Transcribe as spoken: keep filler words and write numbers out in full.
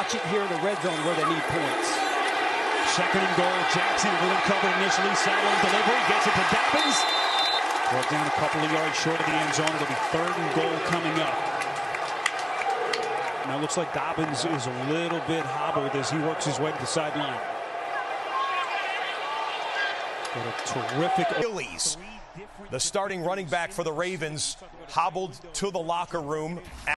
watch it here in the red zone where they need points. Second and goal. Jackson was covered initially. Sideline delivery. Gets it to Dobbins. Brought down a couple of yards short of the end zone. It'll be third and goal coming up. Now it looks like Dobbins is a little bit hobbled as he works his way to the sideline. Got a terrific Achilles, the starting running back for the Ravens, hobbled to the locker room.